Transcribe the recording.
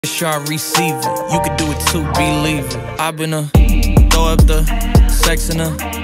Sure I receive it, you could do it too, believe it. I've been throw up the sex in her